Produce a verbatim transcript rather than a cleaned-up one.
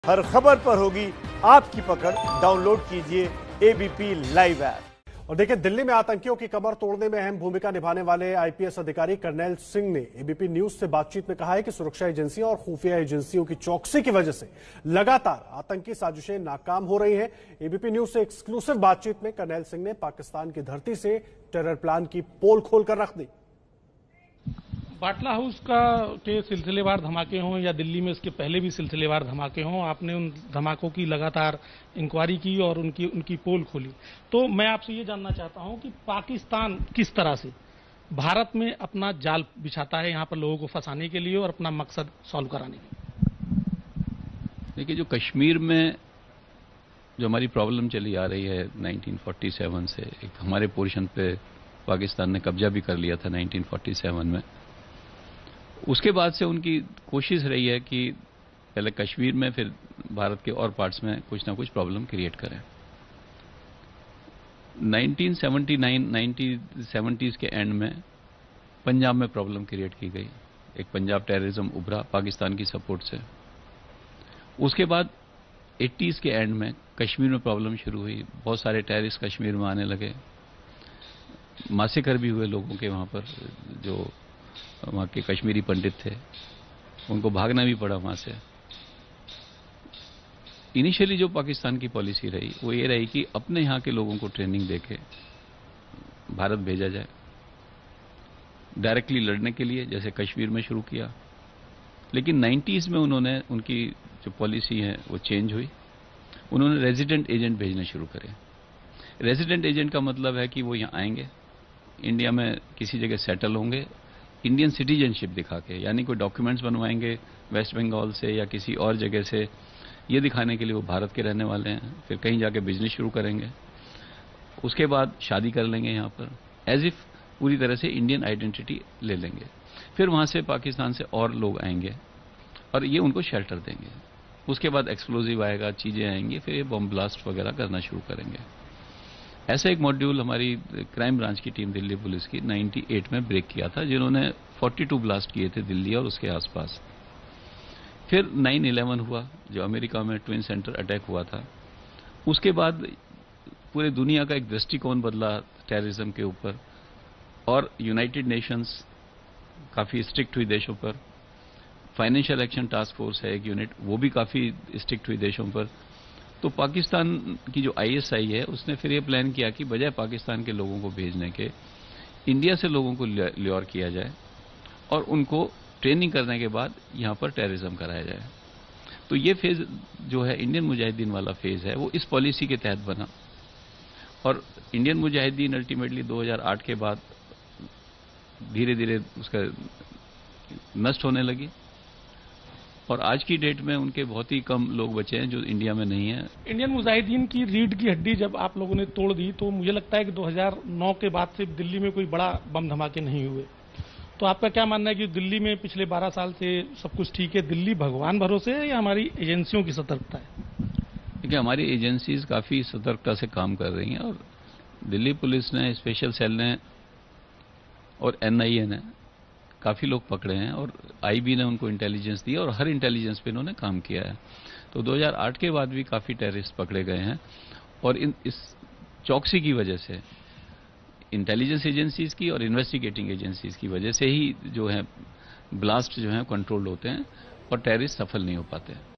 हर खबर पर होगी आपकी पकड़। डाउनलोड कीजिए एबीपी लाइव ऐप। और देखिए, दिल्ली में आतंकियों की कमर तोड़ने में अहम भूमिका निभाने वाले आईपीएस अधिकारी कर्नैल सिंह ने एबीपी न्यूज से बातचीत में कहा है कि सुरक्षा एजेंसियों और खुफिया एजेंसियों की चौकसी की वजह से लगातार आतंकी साजिशें नाकाम हो रही हैं। एबीपी न्यूज से एक्सक्लूसिव बातचीत में कर्नैल सिंह ने पाकिस्तान की धरती से टेरर प्लान की पोल खोलकर रख दी। बाटला हाउस का के सिलसिलेवार धमाके हों या दिल्ली में इसके पहले भी सिलसिलेवार धमाके हों, आपने उन धमाकों की लगातार इंक्वायरी की और उनकी उनकी पोल खोली। तो मैं आपसे ये जानना चाहता हूं कि पाकिस्तान किस तरह से भारत में अपना जाल बिछाता है यहाँ पर लोगों को फंसाने के लिए और अपना मकसद सॉल्व कराने के लिए। देखिए, जो कश्मीर में जो हमारी प्रॉब्लम चली आ रही है नाइनटीन फोर्टी सेवन से, एक हमारे पोर्शन पे पाकिस्तान ने कब्जा भी कर लिया था नाइनटीन फोर्टी सेवन में। उसके बाद से उनकी कोशिश रही है कि पहले कश्मीर में फिर भारत के और पार्ट्स में कुछ ना कुछ प्रॉब्लम क्रिएट करें। Nineteen seventy nine nineteen seventies के एंड में पंजाब में प्रॉब्लम क्रिएट की गई। एक पंजाब टेररिज्म उभरा पाकिस्तान की सपोर्ट से। उसके बाद एटीज़ के एंड में कश्मीर में प्रॉब्लम शुरू हुई। बहुत सारे टेररिस्ट कश्मीर में आने लगे। मासेकर भी हुए लोगों के वहां पर, जो वहां के कश्मीरी पंडित थे, उनको भागना भी पड़ा वहां से। इनिशियली जो पाकिस्तान की पॉलिसी रही वो ये रही कि अपने यहां के लोगों को ट्रेनिंग देके भारत भेजा जाए डायरेक्टली लड़ने के लिए, जैसे कश्मीर में शुरू किया। लेकिन नाइन्टीज़ में उन्होंने उनकी जो पॉलिसी है वो चेंज हुई। उन्होंने रेजिडेंट एजेंट भेजने शुरू करे। रेजिडेंट एजेंट का मतलब है कि वो यहां आएंगे, इंडिया में किसी जगह सेटल होंगे, इंडियन सिटीजनशिप दिखा के, यानी कोई डॉक्यूमेंट्स बनवाएंगे वेस्ट बंगाल से या किसी और जगह से, ये दिखाने के लिए वो भारत के रहने वाले हैं। फिर कहीं जाके बिजनेस शुरू करेंगे, उसके बाद शादी कर लेंगे यहाँ पर, एज इफ पूरी तरह से इंडियन आइडेंटिटी ले लेंगे। फिर वहां से पाकिस्तान से और लोग आएंगे और ये उनको शेल्टर देंगे। उसके बाद एक्सप्लोजिव आएगा, चीजें आएंगी, फिर ये बम ब्लास्ट वगैरह करना शुरू करेंगे। ऐसा एक मॉड्यूल हमारी क्राइम ब्रांच की टीम दिल्ली पुलिस की अट्ठानवे में ब्रेक किया था, जिन्होंने बयालीस ब्लास्ट किए थे दिल्ली और उसके आसपास। फिर नाइन इलेवन हुआ, जो अमेरिका में ट्विन सेंटर अटैक हुआ था। उसके बाद पूरे दुनिया का एक दृष्टिकोण बदला टेररिज्म के ऊपर, और यूनाइटेड नेशंस काफी स्ट्रिक्ट हुई देशों पर। फाइनेंशियल एक्शन टास्क फोर्स है एक यूनिट, वो भी काफी स्ट्रिक्ट हुई देशों पर। तो पाकिस्तान की जो आईएसआई है उसने फिर ये प्लान किया कि बजाय पाकिस्तान के लोगों को भेजने के, इंडिया से लोगों को ल्योर किया जाए और उनको ट्रेनिंग करने के बाद यहां पर टेररिज्म कराया जाए। तो ये फेज जो है इंडियन मुजाहिदीन वाला फेज है, वो इस पॉलिसी के तहत बना। और इंडियन मुजाहिदीन अल्टीमेटली दो हज़ार आठ के बाद धीरे धीरे उसका नष्ट होने लगी, और आज की डेट में उनके बहुत ही कम लोग बचे हैं जो इंडिया में नहीं है। इंडियन मुजाहिदीन की रीढ़ की हड्डी जब आप लोगों ने तोड़ दी, तो मुझे लगता है कि दो हज़ार नौ के बाद से दिल्ली में कोई बड़ा बम धमाके नहीं हुए। तो आपका क्या मानना है कि दिल्ली में पिछले बारह साल से सब कुछ ठीक है? दिल्ली भगवान भरोसे है या हमारी एजेंसियों की सतर्कता है? देखिए, हमारी एजेंसीज काफी सतर्कता से काम कर रही हैं, और दिल्ली पुलिस ने, स्पेशल सेल ने और एनआईए ने काफी लोग पकड़े हैं, और आईबी ने उनको इंटेलिजेंस दी और हर इंटेलिजेंस पे इन्होंने काम किया है। तो दो हज़ार आठ के बाद भी काफी टेररिस्ट पकड़े गए हैं, और इन इस चौकसी की वजह से, इंटेलिजेंस एजेंसीज की और इन्वेस्टिगेटिंग एजेंसीज की वजह से ही जो है ब्लास्ट जो है कंट्रोल होते हैं और टेररिस्ट सफल नहीं हो पाते हैं।